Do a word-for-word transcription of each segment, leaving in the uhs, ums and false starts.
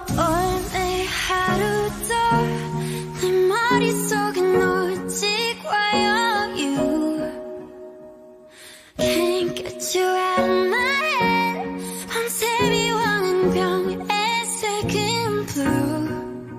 오늘 하루도 내 머릿속엔 오직 와요 you Can't get you out of my head 밤새 비워낸 병의 색은 blue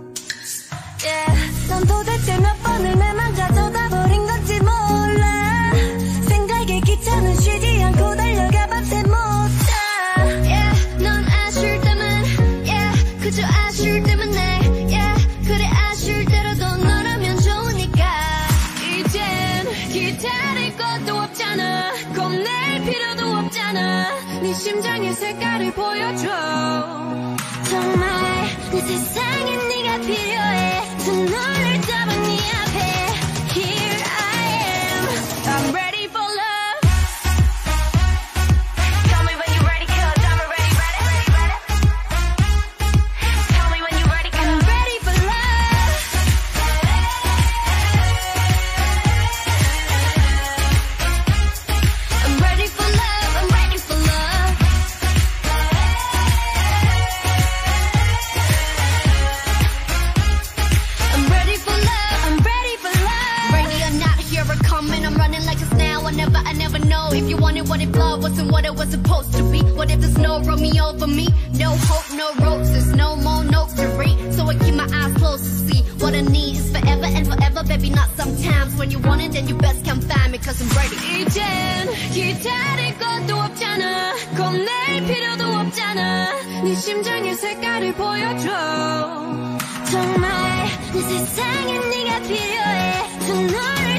Yeah 넌 도대체 몇 번을 내 맘 가져다 버린 건지 몰라 생각에 귀찮은 쉬지 않고 달려가 밤새 못 자 Yeah 넌 아쉬울 때만 Yeah 그저 아쉬울 때문에 Yeah 그래 아쉬울 때라도 너라면 좋으니까 이젠 기다릴 것도 없잖아 겁낼 필요도 없잖아 네 심장의 색깔을 보여줘 정말 내 세상에 네가 필요해 두 눈을 떠본 네 앞에 Here I am I'm ready for love Tell me when you're ready cause I'm already ready, ready, ready. Tell me when you're ready cause I'm ready for love I'm ready for love I'm ready for love I'm ready for love I'm ready for love Ready or not here I come and I'm running like a snail I never I never know if you wanted what if love wasn't what it was supposed to be what if there's no Romeo for me no hope no roses no more notes to read so I keep my eyes closed to see what I need is forever and forever baby not sometimes when you want it then you best come find me cause I'm ready 이젠 기다릴 것도 없잖아 겁낼 필요도 없잖아 네 심장의 색깔을 보여줘 정말 내 세상에 네가 필요해 두 눈을